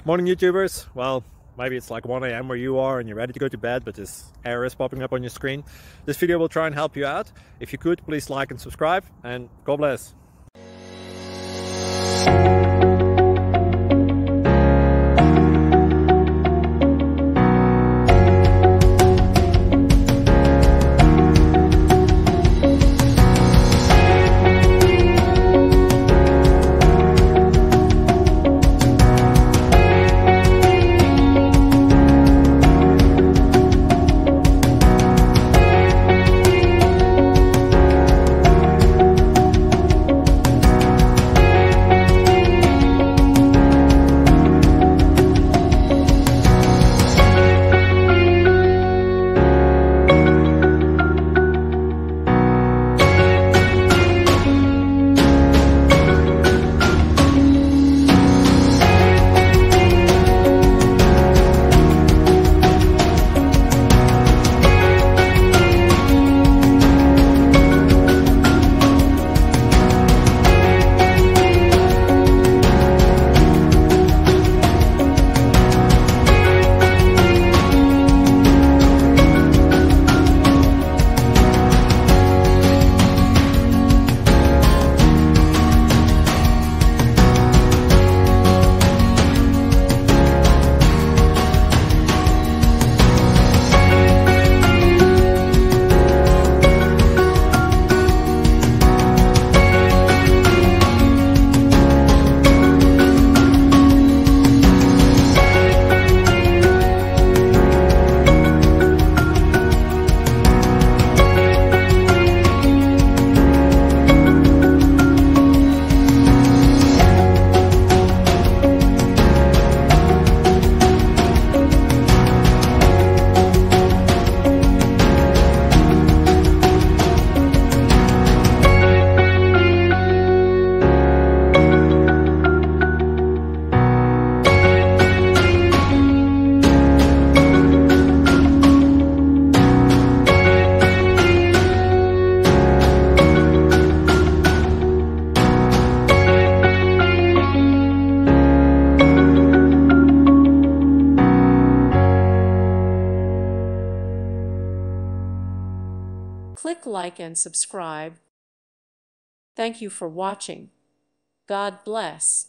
Morning YouTubers. Well, maybe it's like 1 a.m. where you are and you're ready to go to bed, but this error is popping up on your screen. This video will try and help you out. If you could, please like and subscribe, and God bless. Click like and subscribe. Thank you for watching. God bless.